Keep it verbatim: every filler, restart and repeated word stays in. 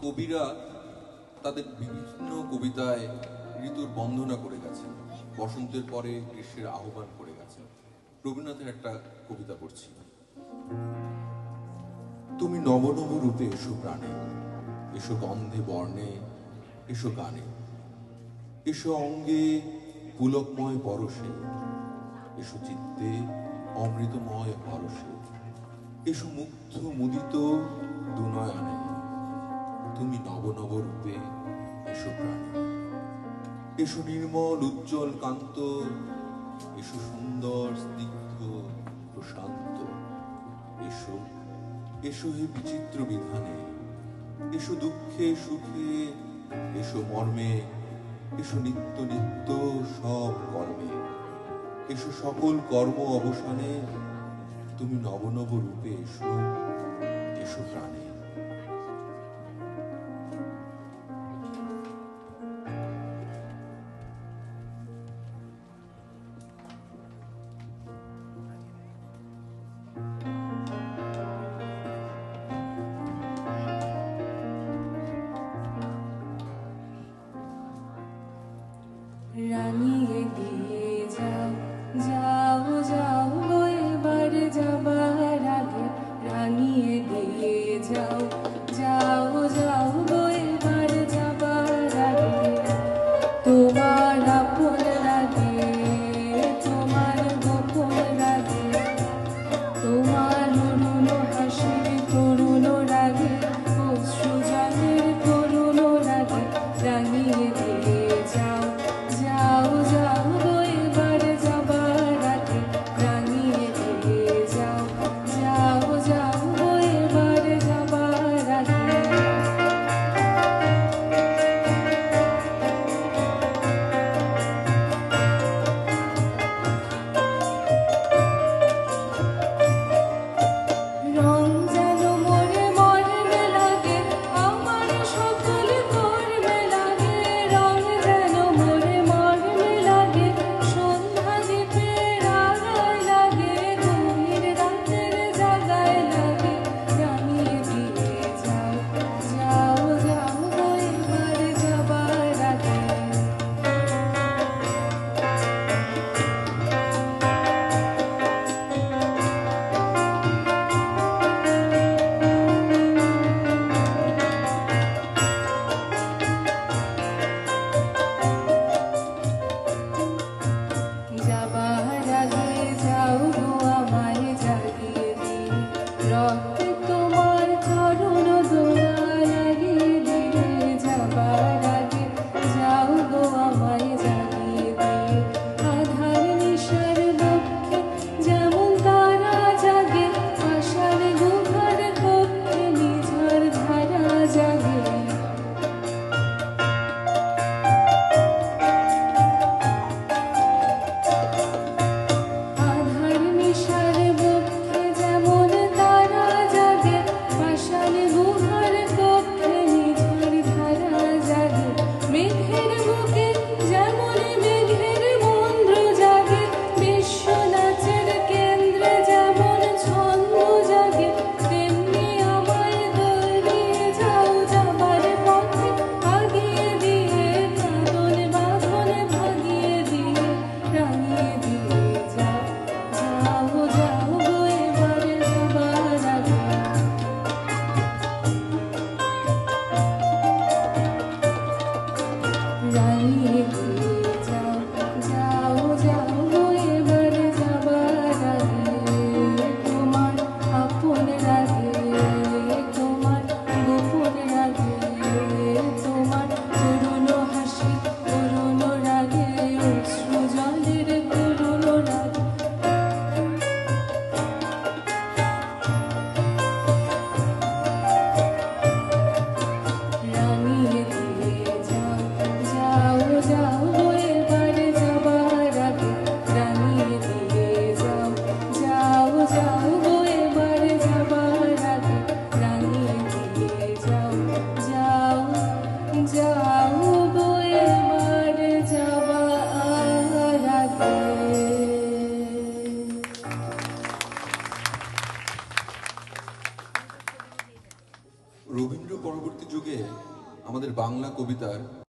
কবিরা তাদের বিভিন্ন কবিতায় ঋতুর বন্দনা করে গেছেন, বসন্তের পরে গ্রীষ্মের আহ্বান করে গেছেন। রবীন্দ্রনাথের একটা কবিতা পড়ছি। তুমি নব নব রূপে এসো প্রাণে, এসো গন্ধে বর্ণে, এসো গানে, এসো অঙ্গে পুলকময় পরশে, এসো চিত্তে অমৃতময় পরশে, এসো মুগ্ধ মুদিত দুনয়নে, তুমি নব নব রূপে এসো প্রাণে, এসো নির্মল উজ্জ্বল কান্ত, এসো সুন্দর স্নিগ্ধ প্রশান্ত, এসো এসো হে বিচিত্র বিধানে, এসো দুঃখে সুখে, এসো মর্মে, এসো নিত্য নিত্য সব কর্মে, এসো সকল কর্ম অবসানে, তুমি নব নব রূপে এসো, এসো প্রাণে। রানিয়ে দিয়ে যাও যাও যাও এবার যাবার আগে রানিয়ে দিয়ে যাও। যুগে আমাদের বাংলা কবিতার